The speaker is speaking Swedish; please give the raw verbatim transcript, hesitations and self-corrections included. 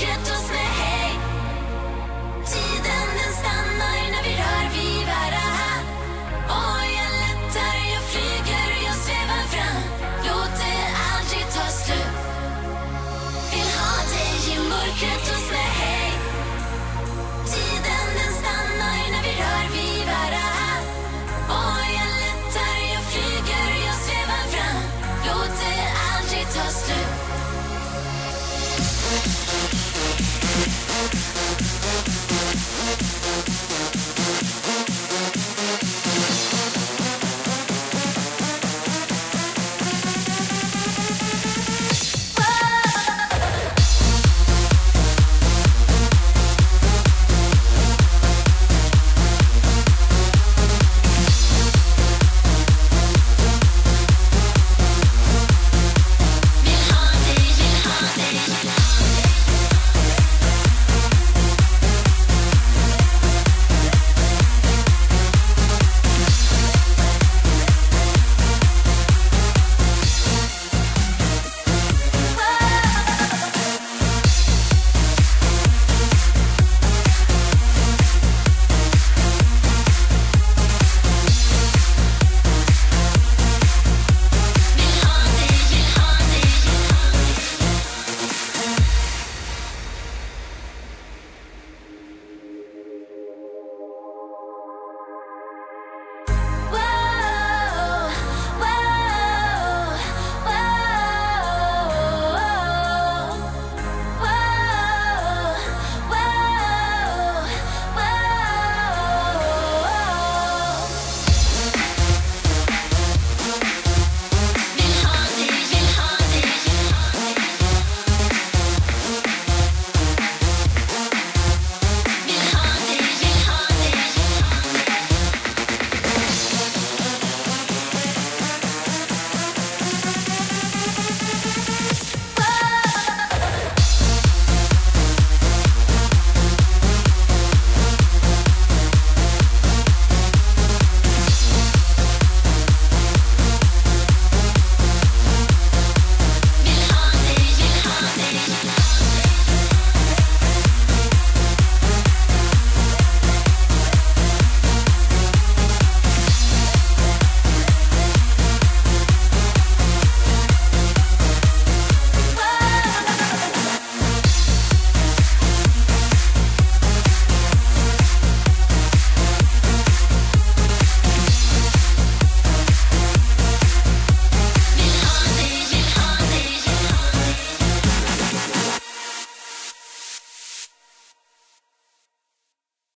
mörkret oss med hej. Tiden den stannar när vi rör vid varann. Och jag lättar, jag flyger, jag svävar fram. Låt det aldrig ta slut. Vill ha dig i mörkret oss med hej. Tiden den stannar när vi rör vid varann. Och jag lättar, jag flyger, jag svävar fram. Låt det aldrig ta slut.